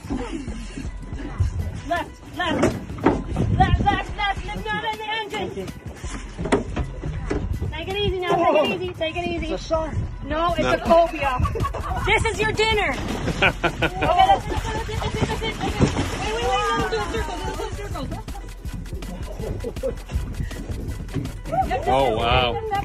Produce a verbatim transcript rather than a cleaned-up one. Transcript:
Left, left. Left, left, left. Lift not in the engine. Take it easy now. Take it easy. Take it easy. It's a shark. No, it's No. a cobia. This is your dinner. Okay, that's it, that's it, that's it, that's it, that's it. Okay. Wait, wait, wait. Let him do a circle. Do a circle. Oh, wow.